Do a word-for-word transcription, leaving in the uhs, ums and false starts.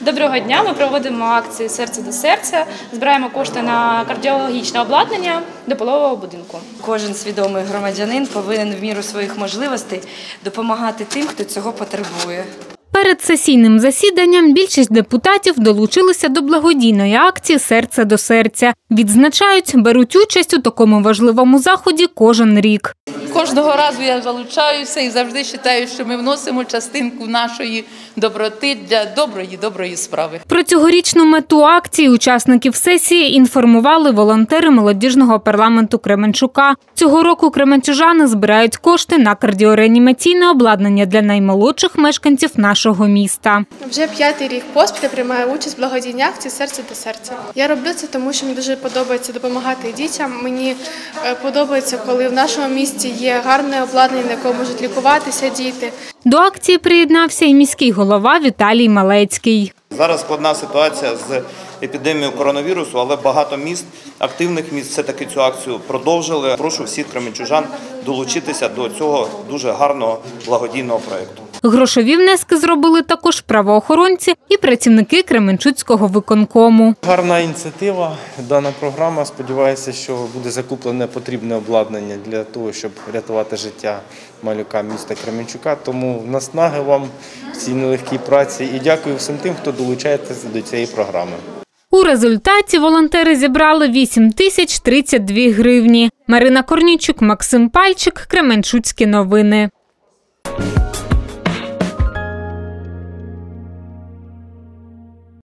Доброго дня! Ми проводимо акцію «Серце до серця», збираємо кошти на кардіологічне обладнання до пологового будинку. Кожен свідомий громадянин повинен в міру своїх можливостей допомагати тим, хто цього потребує. Перед сесійним засіданням більшість депутатів долучилися до благодійної акції «Серце до серця». Відзначають, беруть участь у такому важливому заході кожен рік. Кожного разу я залучаюся і завжди вважаю, що ми вносимо частинку нашої доброти для доброї, доброї справи. Про цьогорічну мету акції учасників сесії інформували волонтери молодіжного парламенту Кременчука. Цього року кременчужани збирають кошти на кардіореанімаційне обладнання для наймолодших мешканців нашого міста. Вже п'ятий рік поспіль я приймаю участь в благодійній акції «Серце до серця». Я роблю це, тому що мені дуже подобається допомагати дітям. Мені подобається, коли в нашому місті є гарне обладнання, на якому можуть лікуватися діти. До акції приєднався і міський голова Віталій Малецький. Зараз складна ситуація з епідемією коронавірусу, але багато міст, активних міст все-таки цю акцію продовжили. Прошу всіх кременчужан долучитися до цього дуже гарного благодійного проєкту. Грошові внески зробили також правоохоронці і працівники Кременчуцького виконкому. Гарна ініціатива, дана програма. Сподіваюся, що буде закуплене потрібне обладнання для того, щоб рятувати життя малюка міста Кременчука. Тому наснаги вам в цій нелегкій праці і дякую всім тим, хто долучається до цієї програми. У результаті волонтери зібрали вісім тисяч тридцять дві гривні. Марина Корнійчук, Максим Пальчик, Кременчуцькі новини.